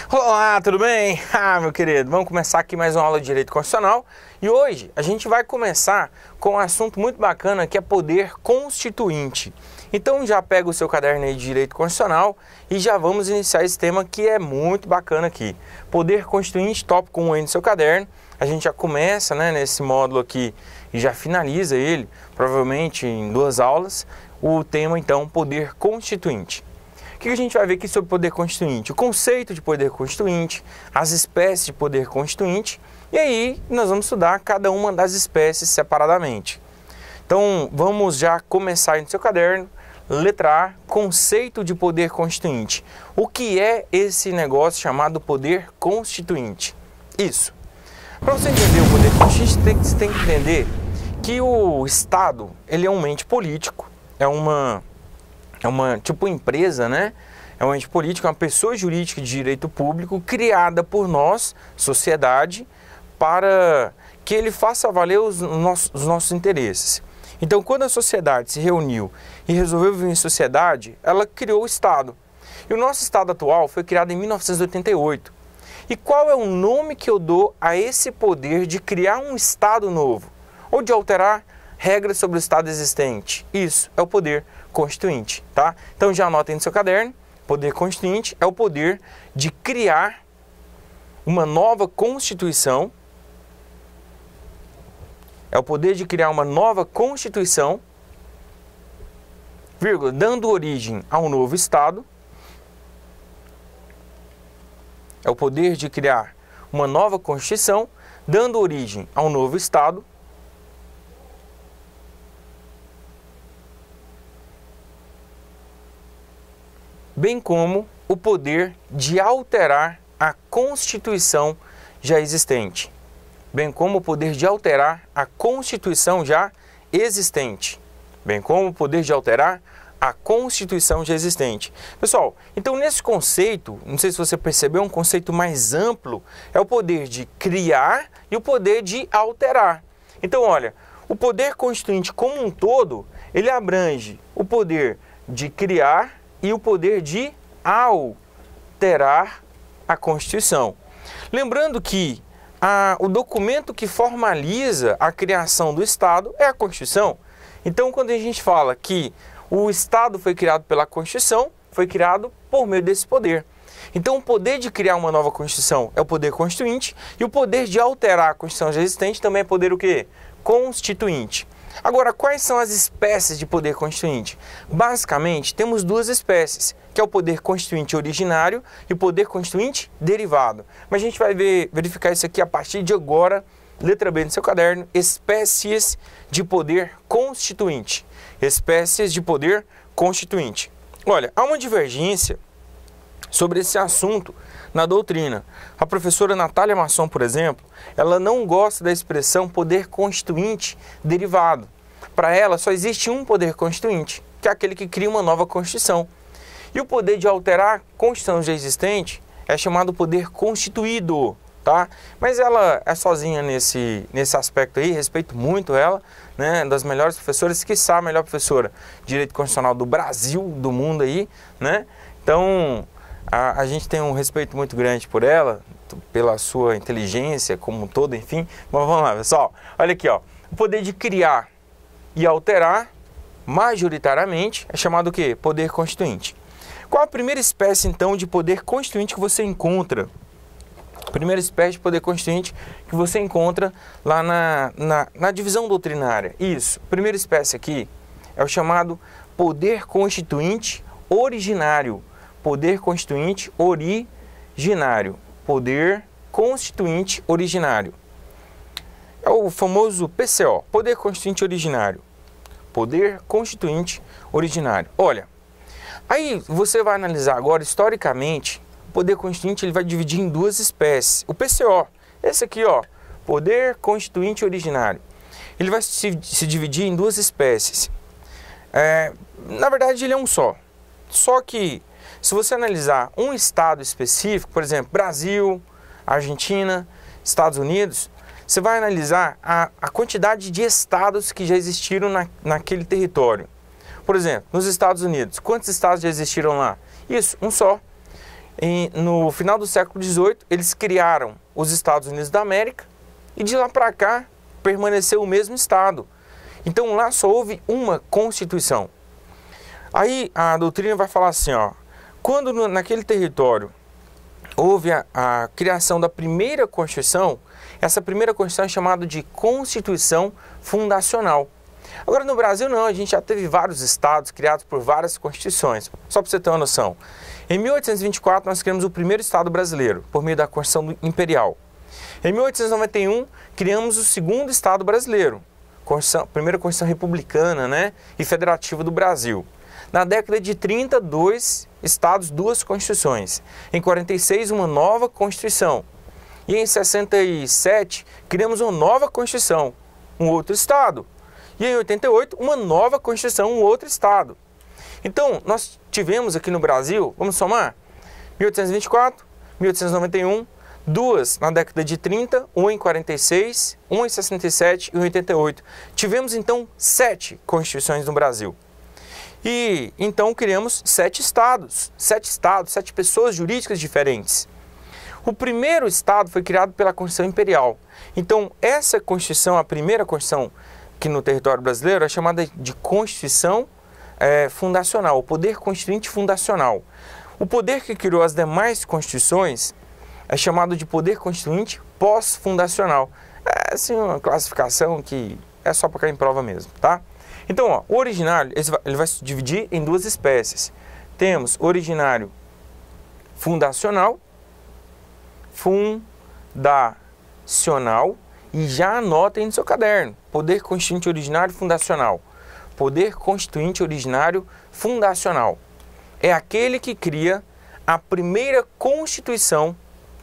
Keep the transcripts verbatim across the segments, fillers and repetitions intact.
Olá, tudo bem? Ah, meu querido, vamos começar aqui mais uma aula de Direito Constitucional e hoje a gente vai começar com um assunto muito bacana que é poder constituinte. Então já pega o seu caderno aí de Direito Constitucional e já vamos iniciar esse tema que é muito bacana aqui. Poder constituinte, tópico um aí no seu caderno. A gente já começa, né, nesse módulo aqui e já finaliza ele, provavelmente em duas aulas, o tema então poder constituinte. O que a gente vai ver aqui sobre poder constituinte? O conceito de poder constituinte, as espécies de poder constituinte, e aí nós vamos estudar cada uma das espécies separadamente. Então vamos já começar aí no seu caderno, letra A, conceito de poder constituinte. O que é esse negócio chamado poder constituinte? Isso. Para você entender o poder constituinte, você tem que entender que o Estado, ele é um ente político, é uma... É uma tipo empresa, né? É um ente político, é uma pessoa jurídica de direito público criada por nós, sociedade, para que ele faça valer os nossos, os nossos interesses. Então, quando a sociedade se reuniu e resolveu viver em sociedade, ela criou o Estado. E o nosso Estado atual foi criado em mil novecentos e oitenta e oito. E qual é o nome que eu dou a esse poder de criar um Estado novo? Ou de alterar regras sobre o Estado existente? Isso é o poder constituinte, tá? Então já anotem no seu caderno, poder constituinte é o poder de criar uma nova Constituição, é o poder de criar uma nova Constituição, vírgula, dando origem a um novo Estado, é o poder de criar uma nova Constituição, dando origem a um novo Estado, bem como o poder de alterar a Constituição já existente, bem como o poder de alterar a Constituição já existente, bem como o poder de alterar a Constituição já existente. Pessoal, então nesse conceito, não sei se você percebeu, um conceito mais amplo é o poder de criar e o poder de alterar. Então, olha, o poder constituinte como um todo, ele abrange o poder de criar e o poder de alterar a Constituição. Lembrando que a, o documento que formaliza a criação do Estado é a Constituição. Então, quando a gente fala que o Estado foi criado pela Constituição, foi criado por meio desse poder. Então, o poder de criar uma nova Constituição é o poder constituinte e o poder de alterar a Constituição já existente também é poder o quê? Constituinte. Agora, quais são as espécies de poder constituinte? Basicamente, temos duas espécies, que é o poder constituinte originário e o poder constituinte derivado. Mas a gente vai ver, verificar isso aqui a partir de agora, letra B no seu caderno, espécies de poder constituinte. Espécies de poder constituinte. Olha, há uma divergência sobre esse assunto na doutrina. A professora Natália Masson, por exemplo, ela não gosta da expressão poder constituinte derivado. Para ela, só existe um poder constituinte, que é aquele que cria uma nova Constituição. E o poder de alterar a Constituição já existente é chamado poder constituído, tá? Mas ela é sozinha nesse, nesse aspecto aí, respeito muito ela, né? Das melhores professoras, quiçá a melhor professora de Direito Constitucional do Brasil, do mundo aí, né? Então, A, a gente tem um respeito muito grande por ela, pela sua inteligência como um todo, enfim. Mas vamos lá, pessoal. Olha aqui, ó. O poder de criar e alterar, majoritariamente, é chamado o quê? Poder constituinte. Qual a primeira espécie, então, de poder constituinte que você encontra? A primeira espécie de poder constituinte que você encontra lá na, na, na divisão doutrinária. Isso. A primeira espécie aqui é o chamado poder constituinte originário. Poder constituinte originário. Poder constituinte originário. É o famoso P C O, Poder Constituinte Originário. Poder Constituinte Originário. Olha, aí você vai analisar agora, historicamente, o Poder Constituinte ele vai dividir em duas espécies. O P C O, esse aqui, ó, Poder Constituinte Originário. Ele vai se, se dividir em duas espécies. É, na verdade, ele é um só. Só que, se você analisar um estado específico, por exemplo, Brasil, Argentina, Estados Unidos, você vai analisar a, a quantidade de estados que já existiram na, naquele território. Por exemplo, nos Estados Unidos, quantos estados já existiram lá? Isso, um só. em, no final do século dezoito, eles criaram os Estados Unidos da América e de lá para cá permaneceu o mesmo Estado. Então lá só houve uma Constituição. Aí a doutrina vai falar assim, ó, quando no, naquele território houve a, a criação da primeira Constituição, essa primeira Constituição é chamada de Constituição Fundacional. Agora no Brasil não, a gente já teve vários estados criados por várias constituições. Só para você ter uma noção, em mil oitocentos e vinte e quatro nós criamos o primeiro Estado brasileiro, por meio da Constituição Imperial. Em mil oitocentos e noventa e um criamos o segundo Estado brasileiro, Constituição, primeira Constituição Republicana, né, e Federativa do Brasil. Na década de trinta, dois estados, duas constituições. Em quarenta e seis, uma nova Constituição. E em sessenta e sete, criamos uma nova Constituição, um outro estado. E em oitenta e oito, uma nova Constituição, um outro estado. Então, nós tivemos aqui no Brasil, vamos somar, mil oitocentos e vinte e quatro, mil oitocentos e noventa e um, duas na década de trinta, uma em quarenta e seis, uma em sessenta e sete e em oitenta e oito. Tivemos, então, sete Constituições no Brasil. E então criamos sete estados, sete estados, sete pessoas jurídicas diferentes. O primeiro estado foi criado pela Constituição Imperial. Então essa Constituição, a primeira Constituição que no território brasileiro é chamada de Constituição é, Fundacional, o Poder Constituinte Fundacional. O poder que criou as demais Constituições é chamado de Poder Constituinte Pós-Fundacional. É assim, uma classificação que é só para cair em prova mesmo, tá? Então, ó, o originário, ele vai se dividir em duas espécies. Temos originário fundacional, fundacional, e já anotem no seu caderno, Poder Constituinte Originário Fundacional. Poder Constituinte Originário Fundacional. É aquele que cria a primeira Constituição,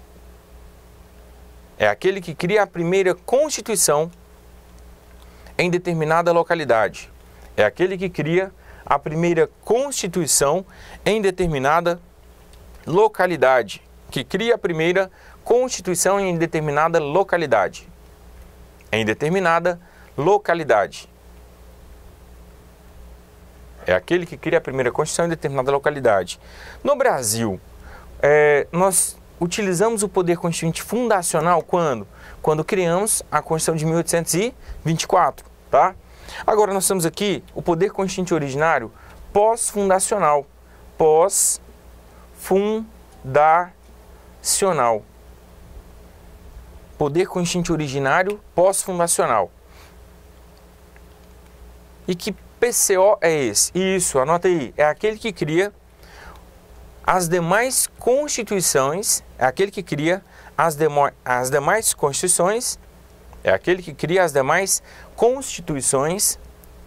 é aquele que cria a primeira Constituição em determinada localidade. É aquele que cria a primeira Constituição em determinada localidade. Que cria a primeira Constituição em determinada localidade. Em determinada localidade. É aquele que cria a primeira Constituição em determinada localidade. No Brasil, é, nós utilizamos o Poder Constituinte Fundacional quando? Quando criamos a Constituição de mil oitocentos e vinte e quatro, tá? Agora nós temos aqui o Poder Constituinte Originário Pós-Fundacional. Pós-Fundacional. Poder Constituinte Originário Pós-Fundacional. E que P C O é esse? Isso, anota aí. É aquele que cria as demais constituições, é aquele que cria as, demo, as demais constituições, é aquele que cria as demais constituições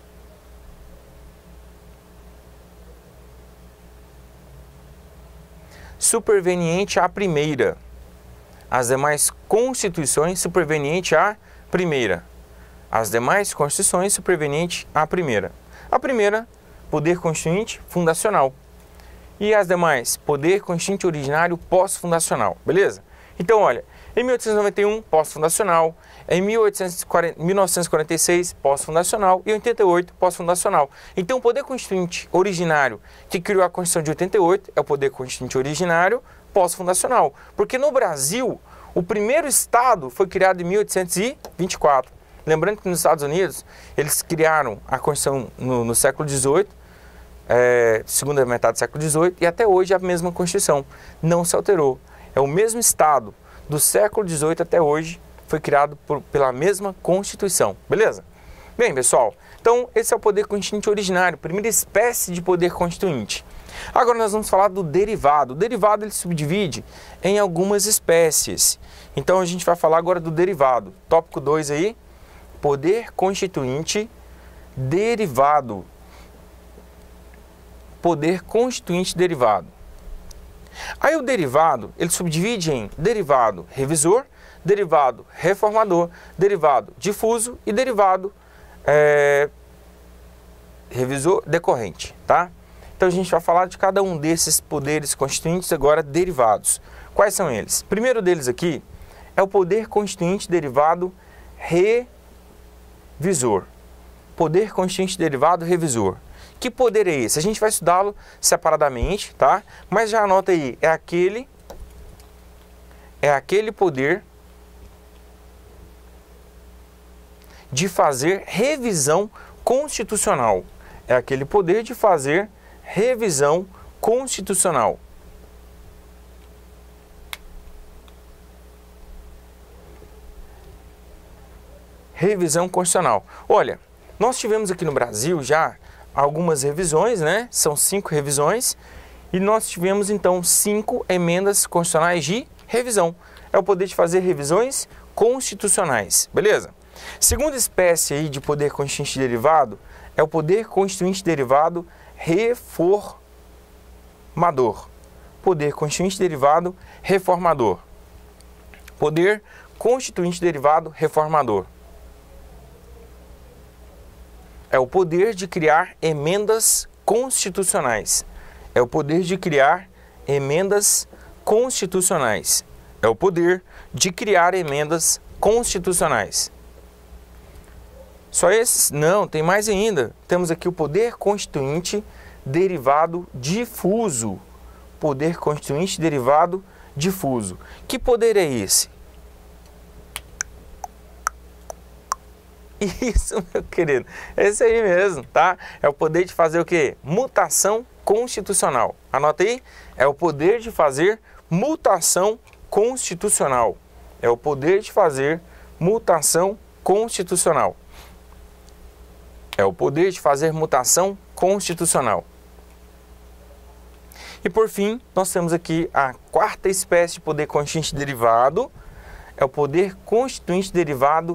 superveniente à primeira. As demais constituições superveniente à primeira. As demais constituições superveniente à primeira. A primeira, Poder Constituinte Fundacional. E as demais, Poder Constituinte Originário Pós-Fundacional. Beleza? Então, olha, em mil oitocentos e noventa e um, pós-fundacional. Em mil novecentos e quarenta e seis, pós-fundacional. E em oitenta e oito, pós-fundacional. Então, o Poder Constituinte Originário que criou a Constituição de oitenta e oito é o Poder Constituinte Originário Pós-Fundacional. Porque no Brasil, o primeiro Estado foi criado em mil oitocentos e vinte e quatro. Lembrando que nos Estados Unidos, eles criaram a Constituição no, no século dezoito, é, segunda metade do século dezoito, e até hoje é a mesma Constituição. Não se alterou. É o mesmo Estado do século dezoito até hoje, foi criado por, pela mesma Constituição. Beleza? Bem, pessoal, então esse é o Poder Constituinte Originário, primeira espécie de Poder Constituinte. Agora nós vamos falar do derivado. O derivado ele se subdivide em algumas espécies. Então a gente vai falar agora do derivado. Tópico dois aí, Poder Constituinte Derivado. Poder Constituinte Derivado. Aí o derivado, ele subdivide em derivado revisor, derivado reformador, derivado difuso e derivado é, revisor decorrente, tá? Então a gente vai falar de cada um desses poderes constituintes agora derivados. Quais são eles? Primeiro deles aqui é o Poder Constituinte Derivado Revisor. Poder Constituinte Derivado Revisor. Que poder é esse? A gente vai estudá-lo separadamente, tá? Mas já anota aí, é aquele, é aquele poder de fazer revisão constitucional. É aquele poder de fazer revisão constitucional. Revisão constitucional. Olha, nós tivemos aqui no Brasil já algumas revisões, né? São cinco revisões. E nós tivemos, então, cinco emendas constitucionais de revisão. É o poder de fazer revisões constitucionais, beleza? Segunda espécie aí de poder constituinte derivado é o poder constituinte derivado reformador. Poder constituinte derivado reformador. Poder constituinte derivado reformador. É o poder de criar emendas constitucionais. É o poder de criar emendas constitucionais. É o poder de criar emendas constitucionais. Só esses? Não, tem mais ainda. Temos aqui o poder constituinte derivado difuso. Poder constituinte derivado difuso. Que poder é esse? Isso, meu querido. Esse aí mesmo, tá? É o poder de fazer o quê? Mutação constitucional. Anota aí. É o poder de fazer mutação constitucional. É o poder de fazer mutação constitucional. É o poder de fazer mutação constitucional. E por fim, nós temos aqui a quarta espécie de poder constituinte derivado. É o poder constituinte derivado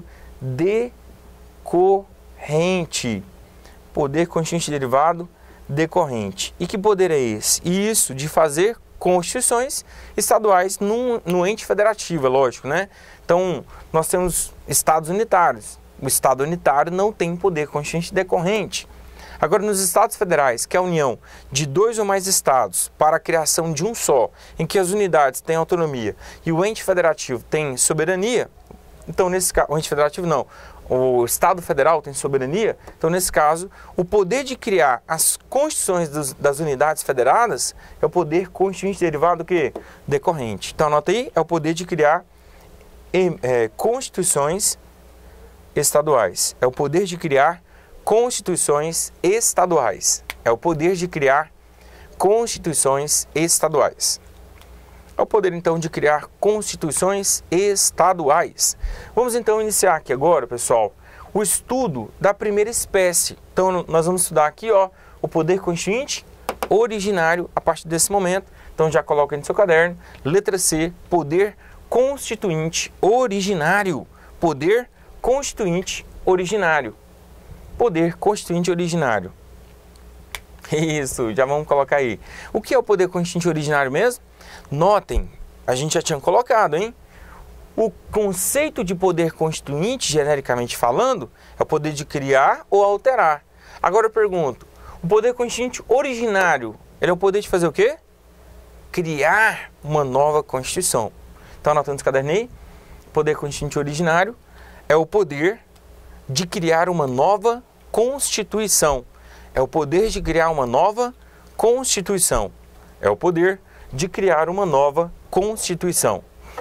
decorrente. Poder constituinte derivado decorrente. E que poder é esse? Isso de fazer constituições estaduais no, no ente federativo, é lógico, né? Então, nós temos estados unitários. O Estado unitário não tem poder constituinte decorrente. Agora, nos Estados Federais, que é a união de dois ou mais estados para a criação de um só, em que as unidades têm autonomia e o ente federativo tem soberania, então, nesse caso, o ente federativo não, o Estado federal tem soberania, então, nesse caso, o poder de criar as constituições dos, das unidades federadas é o poder constituinte derivado do quê? Decorrente. Então, anota aí, é o poder de criar é, constituições estaduais. É o poder de criar constituições estaduais. É o poder de criar constituições estaduais. É o poder, então, de criar constituições estaduais. Vamos, então, iniciar aqui agora, pessoal, o estudo da primeira espécie. Então, nós vamos estudar aqui, ó, o poder constituinte originário a partir desse momento. Então, já coloca aí no seu caderno. Letra C, poder constituinte originário. Poder constituinte originário. Poder constituinte originário. Isso, já vamos colocar aí. O que é o poder constituinte originário mesmo? Notem, a gente já tinha colocado, hein? O conceito de poder constituinte, genericamente falando, é o poder de criar ou alterar. Agora eu pergunto, o poder constituinte originário, ele é o poder de fazer o quê? Criar uma nova Constituição. Então, anotando esse caderno aí, poder constituinte originário é o poder de criar uma nova Constituição. É o poder de criar uma nova Constituição. É o poder de criar uma nova Constituição.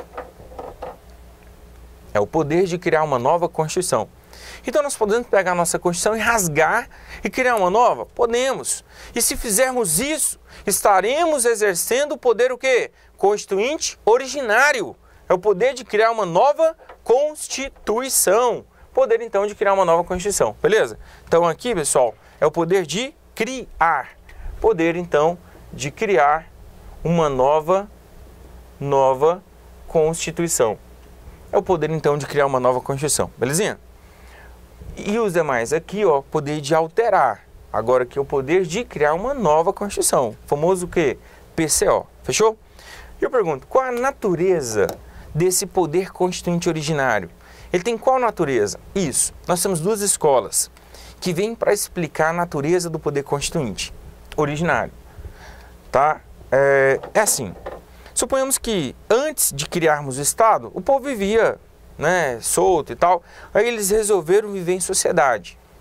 É o poder de criar uma nova Constituição. Então, nós podemos pegar a nossa Constituição e rasgar e criar uma nova? Podemos. E se fizermos isso, estaremos exercendo o poder o quê? Constituinte originário. É o poder de criar uma nova Constituição. Poder, então, de criar uma nova Constituição. Beleza? Então, aqui, pessoal, é o poder de criar. Poder, então, de criar uma nova, nova Constituição. É o poder, então, de criar uma nova Constituição. Belezinha? E os demais aqui, ó, poder de alterar. Agora aqui é o poder de criar uma nova Constituição. O famoso o quê? P C O. Fechou? E eu pergunto, qual a natureza desse poder constituinte originário? Ele tem qual natureza? Isso. Nós temos duas escolas que vêm para explicar a natureza do poder constituinte originário. Tá? É, é assim. Suponhamos que antes de criarmos o Estado, o povo vivia, né, solto e tal. Aí eles resolveram viver em sociedade.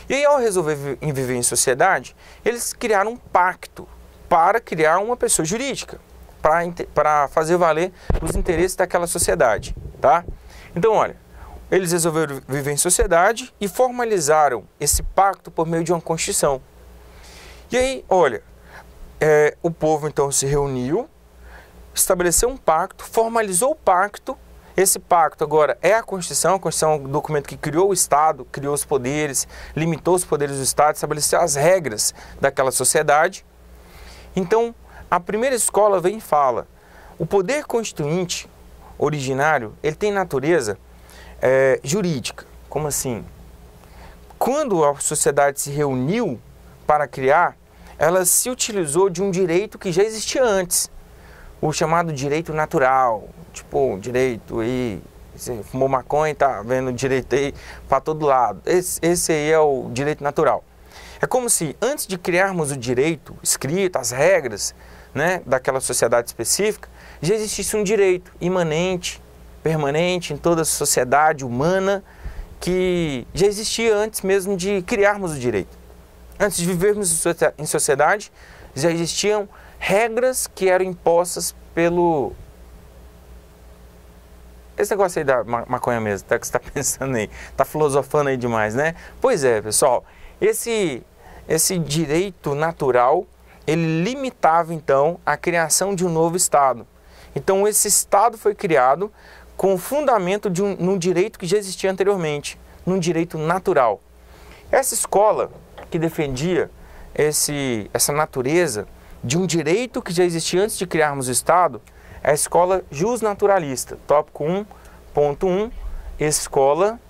E aí, ao resolver em viver em sociedade, eles criaram um pacto para criar uma pessoa jurídica, para fazer valer os interesses daquela sociedade, tá? Então, olha, eles resolveram viver em sociedade e formalizaram esse pacto por meio de uma Constituição. E aí, olha, é, o povo então se reuniu, estabeleceu um pacto, formalizou o pacto. Esse pacto agora é a Constituição. A Constituição é um documento que criou o Estado, criou os poderes, limitou os poderes do Estado, estabeleceu as regras daquela sociedade. Então, a primeira escola vem e fala, o poder constituinte originário, ele tem natureza é, jurídica. Como assim? Quando a sociedade se reuniu para criar, ela se utilizou de um direito que já existia antes. O chamado direito natural, tipo, direito aí, você fumou maconha e tá vendo direito aí para todo lado. Esse, esse aí é o direito natural. É como se, antes de criarmos o direito escrito, as regras, né, daquela sociedade específica, já existisse um direito imanente, permanente em toda a sociedade humana, que já existia antes mesmo de criarmos o direito. Antes de vivermos em sociedade, já existiam regras que eram impostas pelo... Esse negócio aí da maconha mesmo, tá, que você está pensando aí, está filosofando aí demais, né? Pois é, pessoal, esse, esse direito natural, ele limitava então a criação de um novo Estado. Então esse Estado foi criado com o fundamento de um, num direito que já existia anteriormente, num direito natural. Essa escola que defendia esse, essa natureza de um direito que já existia antes de criarmos o Estado, é a escola jusnaturalista. Tópico um ponto um, escola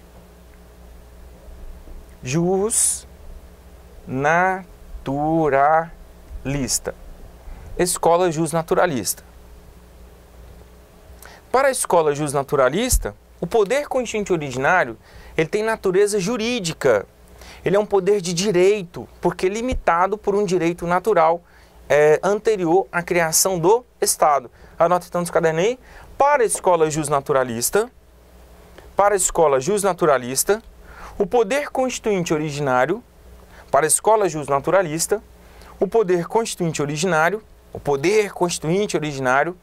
jusnaturalista. Escola jusnaturalista. Para a escola jusnaturalista, o poder constituinte originário, ele tem natureza jurídica. Ele é um poder de direito, porque é limitado por um direito natural É, anterior à criação do Estado. Anota então nos cadernos aí. Para a escola jusnaturalista, para a escola jusnaturalista, o poder constituinte originário, para a escola jusnaturalista, o poder constituinte originário, o poder constituinte originário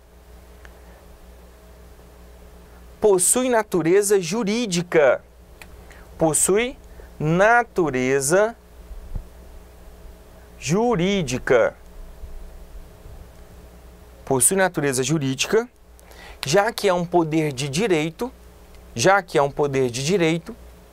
possui natureza jurídica, possui natureza jurídica. Possui natureza jurídica, já que é um poder de direito, já que é um poder de direito,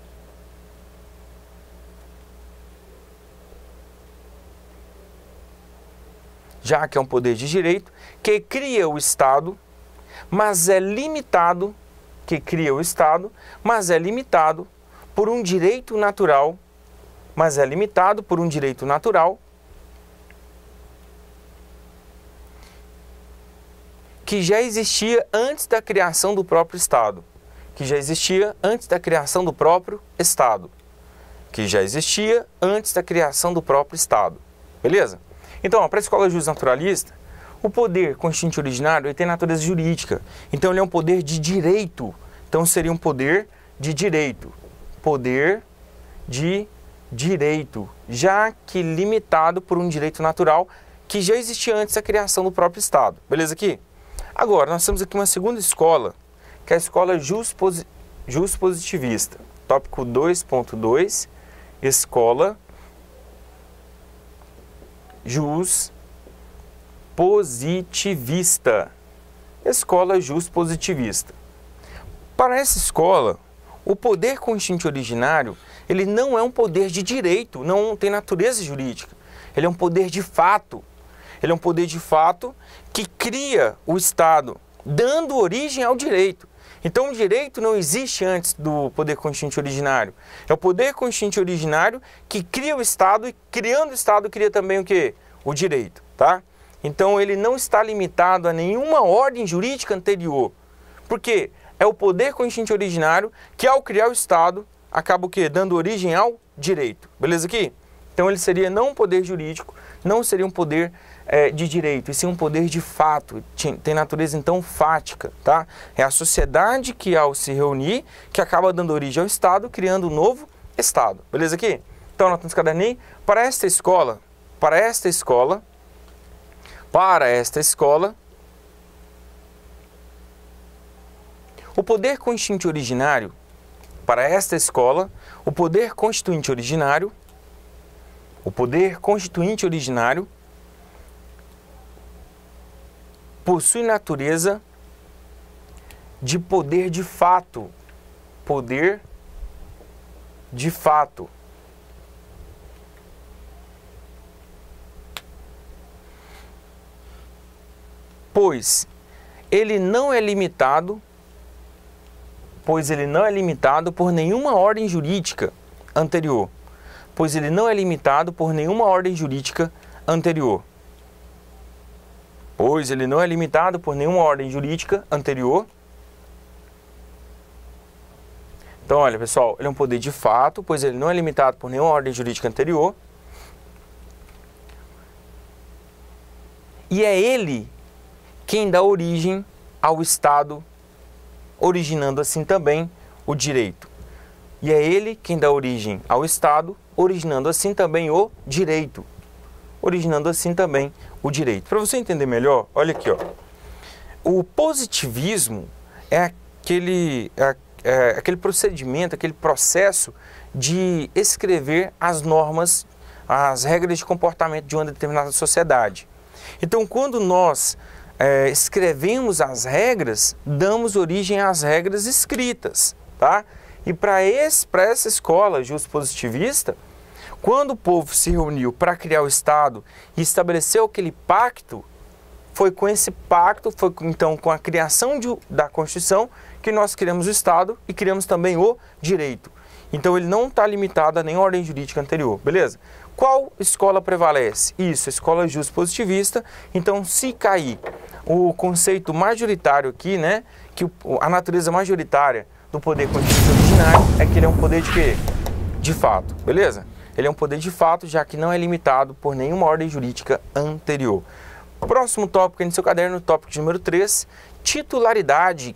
já que é um poder de direito, que cria o Estado, mas é limitado, que cria o Estado, mas é limitado por um direito natural, mas é limitado por um direito natural, que já existia antes da criação do próprio Estado, que já existia antes da criação do próprio Estado, que já existia antes da criação do próprio Estado. Beleza? Então, para a escola jusnaturalista, o poder constituinte originário ele tem natureza jurídica. Então, ele é um poder de direito. Então, seria um poder de direito. Poder de direito, já que limitado por um direito natural que já existia antes da criação do próprio Estado. Beleza aqui? Agora, nós temos aqui uma segunda escola, que é a escola juspositivista. Tópico dois ponto dois, escola juspositivista. Escola juspositivista. Para essa escola, o poder constituinte originário, ele não é um poder de direito, não tem natureza jurídica. Ele é um poder de fato. Ele é um poder de fato que cria o Estado, dando origem ao direito. Então, o direito não existe antes do poder constituinte originário. É o poder constituinte originário que cria o Estado e, criando o Estado, cria também o quê? O direito, tá? Então, ele não está limitado a nenhuma ordem jurídica anterior. Por quê? É o poder constituinte originário que, ao criar o Estado, acaba o quê? Dando origem ao direito. Beleza aqui? Então, ele seria não um poder jurídico, não seria um poder é, de direito, e sim um poder de fato, tem natureza então fática, tá? É a sociedade que ao se reunir, que acaba dando origem ao Estado, criando um novo Estado, beleza aqui? Estão anotando esse caderninho aí? Para esta escola, para esta escola, para esta escola, o poder constituinte originário, para esta escola, o poder constituinte originário, o poder constituinte originário possui natureza de poder de fato, poder de fato. Pois ele não é limitado, pois ele não é limitado por nenhuma ordem jurídica anterior, pois ele não é limitado por nenhuma ordem jurídica anterior, pois ele não é limitado por nenhuma ordem jurídica anterior. Então, olha, pessoal, ele é um poder de fato, pois ele não é limitado por nenhuma ordem jurídica anterior. E é ele quem dá origem ao Estado, originando assim também o direito. E é ele quem dá origem ao Estado, originando assim também o direito. Originando assim também o direito. Para você entender melhor, olha aqui, ó. O positivismo é aquele, é, é aquele procedimento, aquele processo de escrever as normas, as regras de comportamento de uma determinada sociedade. Então, quando nós É, escrevemos as regras, damos origem às regras escritas, tá? E para esse, para essa escola justo-positivista, quando o povo se reuniu para criar o Estado e estabeleceu aquele pacto, foi com esse pacto, foi então com a criação de, da Constituição que nós criamos o Estado e criamos também o direito. Então ele não está limitado a nenhuma ordem jurídica anterior, beleza? Qual escola prevalece? Isso, a escola justo-positivista. Então, se cair o conceito majoritário aqui, né, que o, a natureza majoritária do poder constituinte originário é que ele é um poder de quê? De fato, beleza? Ele é um poder de fato, já que não é limitado por nenhuma ordem jurídica anterior. Próximo tópico aí no seu caderno, tópico de número três, titularidade